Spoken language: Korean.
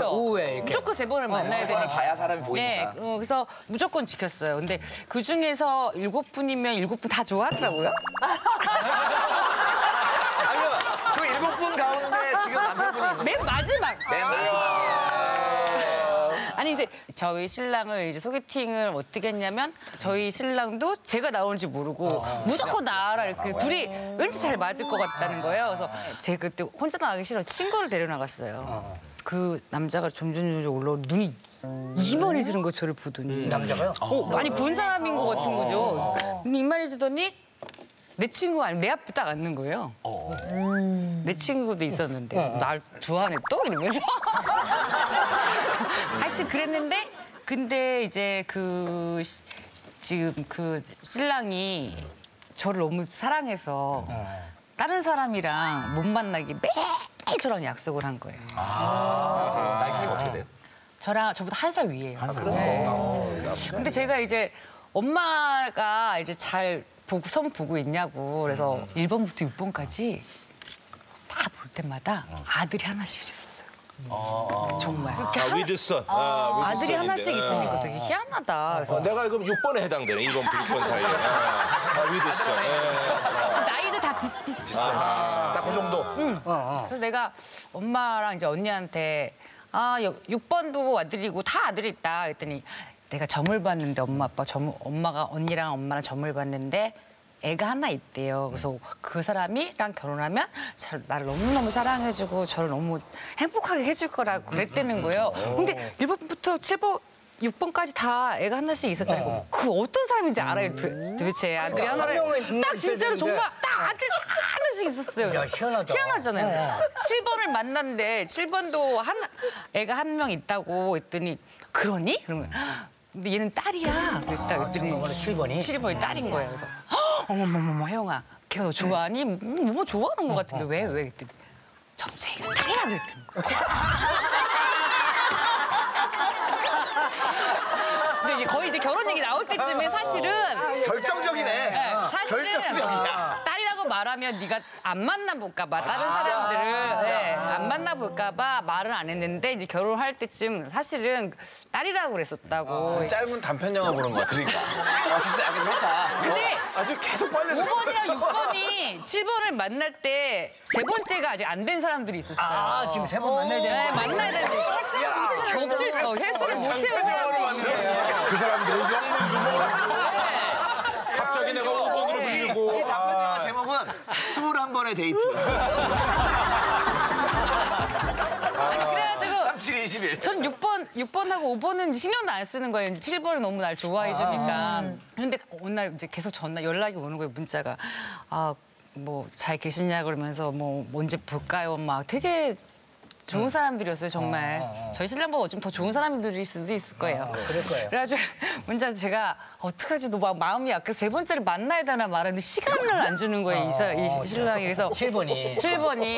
오후에 이렇게. 무조건 3번을 만나야 되니까. 3번을 봐야 사람이 보이니까. 네, 그래서 무조건 지켰어요. 근데 그 중에서 7분이면 7분 다 좋아하더라고요. 아니요, 그 7분 가운데 지금 남편분이 있는 맨 마지막. 맨 마지막. 아니 근데 저희 신랑을 이제 소개팅을 어떻게 했냐면 저희 신랑도 제가 나오는지 모르고 무조건 나와라 이렇게 둘이 왠지 잘 맞을 것 같다는 거예요. 그래서 제가 그때 혼자 나가기 싫어서 친구를 데려나갔어요. 그 남자가 점점 올라오 눈이 이만해지는 거 저를 보더니 남자가요? 많이 본 사람인 것 같은 거죠. 이만해지더니 내 친구가 아니고 내 앞에 딱 앉는 거예요. 내 친구도 있었는데 날 좋아하네 또? 이러면서. 하여튼 그랬는데 근데 이제 지금 그 신랑이 저를 너무 사랑해서 다른 사람이랑 못 만나게 매일 저랑 약속을 한 거예요. 나이 차이가 어떻게 돼요? 저보다 1살 위예요. 그래요? 근데 제가 이제 엄마가 이제 잘 선 보고 있냐고 그래서 1번부터 6번까지 다 볼 때마다 아들이 하나씩 있었어요. 정말. 이렇게 위드선. 아들이 하나씩 있으니까 되게 희한하다. 그래서 내가 그럼 6번에 해당되네. 1번, 6번 사이에. 위드선. 나이도 다 비슷비슷해. 딱 그 정도? 그래서 내가 엄마랑 이제 언니한테 6번도 아들이고 다 아들이 있다 했더니 내가 점을 봤는데 엄마가 언니랑 엄마랑 점을 봤는데 애가 하나 있대요. 그래서 그 사람이랑 결혼하면 나를 너무너무 사랑해주고 저를 너무 행복하게 해줄 거라고 그랬다는 거예요. 근데 1번부터 7번, 6번까지 다 애가 하나씩 있었잖아요. 그 어떤 사람인지 알아요, 도대체. 아들이 하나를. 딱 진짜로 정말 딱 아들 하나씩 있었어요. 야, 희한하다. 희한하잖아요. 7번을 만났는데 7번도 애가 한 명 있다고 했더니 그러니? 그러면 근데 얘는 딸이야. 그랬더니 7번이 딸인 거예요. 그래서 어머머머 혜영아, 걔가 너 좋아하니? 뭐 좋아하는 것 같은데 왜? 그랬더니 점쟁이가 딸이라 그랬더니 이제 거의 이제 결혼 얘기 나올 때쯤에 사실은 결정적이네. 사실은 결정적이야. 딸이라고 말하면 네가 안 만나볼까 봐 다른 사람들을 안 만나볼까 봐 말을 안 했는데 이제 결혼할 때쯤 사실은 딸이라고 그랬었다고. 짧은 단편 영화 보는 것 같아. 그러니까. 진짜 약간 그렇다. 근데 아주 계속 빨려. 5번이랑 6번이 7번을 만날 때 3번째가 아직 안 된 사람들이 있었어요. 지금 3번 만나야 되는 네, 거야? 만나야 되는데 횟수를 못 채우는 사람들이 그 사람들은 영문도 갑자기 내가 5번으로 밀고. 이 단편 영화 제목은 21번의 데이트. 그래가지고 3721. 전 6번하고 5번은 신경도 안 쓰는 거예요. 이제 7번은 너무 날 좋아해 주니까. 근데 어느 날 이제 계속 전화 연락이 오는 거예요. 문자가 뭐 잘 계시냐 그러면서 뭐 언제 볼까요? 막 되게 좋은 사람들이었어요, 정말. 저희 신랑보다 좀 더 좋은 사람들일 수도 있을 거예요. 그럴 거예요. 그래가지고 문자 제가 어떡하지? 너 막 마음이 약해 3번째를 만나야 되나 말았는데 시간을 안 주는 거예요, 이 신랑이. 그래서 7번이.